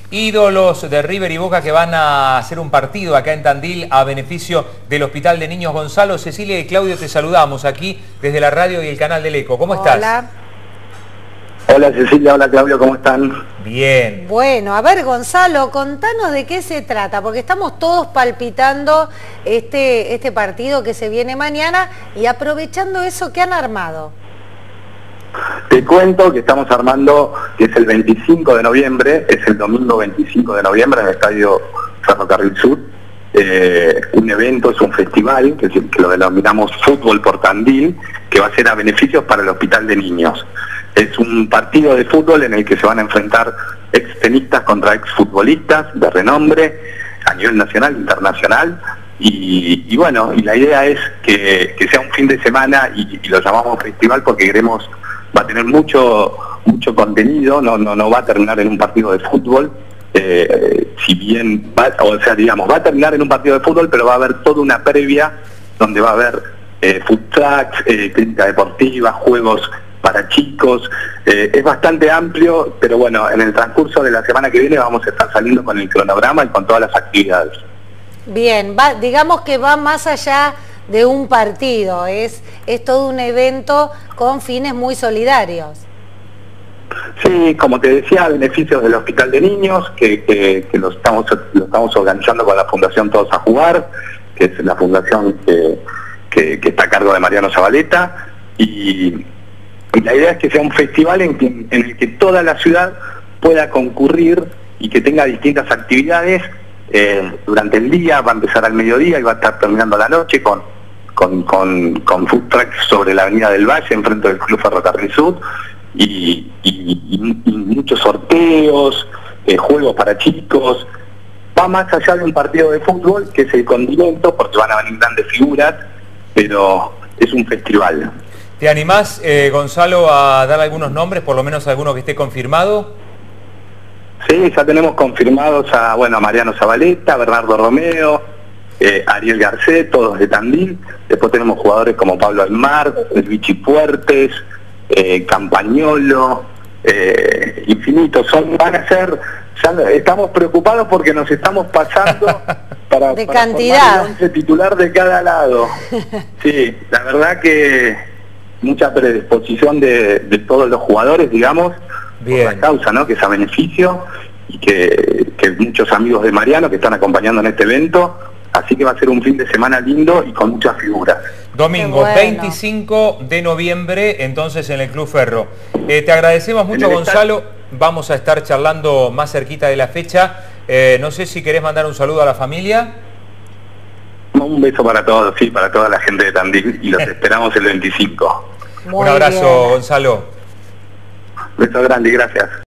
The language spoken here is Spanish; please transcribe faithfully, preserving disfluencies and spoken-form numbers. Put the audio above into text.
ídolos de River y Boca que van a hacer un partido acá en Tandil a beneficio del Hospital de Niños Gonzalo. Cecilia y Claudio, te saludamos aquí desde la radio y el canal del Eco. ¿Cómo estás? Hola. Hola Cecilia, hola Claudio, ¿cómo están? Bien. Bueno, a ver Gonzalo, contanos de qué se trata, porque estamos todos palpitando este, este partido que se viene mañana y aprovechando eso, ¿qué han armado? Te cuento que estamos armando, que es el veinticinco de noviembre, es el domingo veinticinco de noviembre en el Estadio Ferrocarril Sur, eh, un evento, es un festival, que, que lo denominamos Fútbol por Tandil, que va a ser a beneficios para el Hospital de Niños. Es un partido de fútbol en el que se van a enfrentar ex tenistas contra ex futbolistas de renombre a nivel nacional e internacional. Y, y bueno, y la idea es que, que sea un fin de semana y, y lo llamamos festival porque queremos, va a tener mucho mucho contenido, no no no va a terminar en un partido de fútbol, eh, si bien, va, o sea, digamos, va a terminar en un partido de fútbol, pero va a haber toda una previa donde va a haber eh, food trucks, eh, clínica deportiva, juegos para chicos, eh, es bastante amplio, pero bueno, en el transcurso de la semana que viene vamos a estar saliendo con el cronograma y con todas las actividades. Bien, va, digamos que va más allá de un partido, es, es todo un evento con fines muy solidarios. Sí, como te decía, a beneficios del Hospital de Niños, que, que, que lo, estamos, lo estamos organizando con la Fundación Todos a Jugar, que es la fundación que, que, que está a cargo de Mariano Zabaleta, y... Y la idea es que sea un festival en, que, en el que toda la ciudad pueda concurrir y que tenga distintas actividades eh, durante el día, va a empezar al mediodía y va a estar terminando a la noche con, con, con, con food trucks sobre la Avenida del Valle, enfrente del Club Ferrocarril Sur, y, y, y, y muchos sorteos, eh, juegos para chicos. Va más allá de un partido de fútbol, que es el condimento, porque van a venir grandes figuras, pero es un festival. ¿Te animás, eh, Gonzalo, a dar algunos nombres, por lo menos alguno que esté confirmado? Sí, ya tenemos confirmados a, bueno, a Mariano Zabaleta, Bernardo Romeo, eh, Ariel Garcet, todos de Tandil. Después tenemos jugadores como Pablo Almar, el Vichy Puertes, eh, Campañolo, eh, infinitos. Son, van a ser, ya estamos preocupados porque nos estamos pasando para, de para cantidad. formar el once titular de cada lado. Sí, la verdad que mucha predisposición de, de todos los jugadores, digamos, Bien. por la causa, ¿no? Que es a beneficio, y que, que muchos amigos de Mariano que están acompañando en este evento, así que va a ser un fin de semana lindo y con muchas figuras. Domingo bueno. veinticinco de noviembre, entonces en el Club Ferro. Eh, te agradecemos mucho, Gonzalo, vamos a estar charlando más cerquita de la fecha. Eh, no sé si querés mandar un saludo a la familia. Un beso para todos, sí, para toda la gente de Tandil, y los esperamos el veinticinco. Muy un abrazo, bien. Gonzalo. Beso grande y gracias.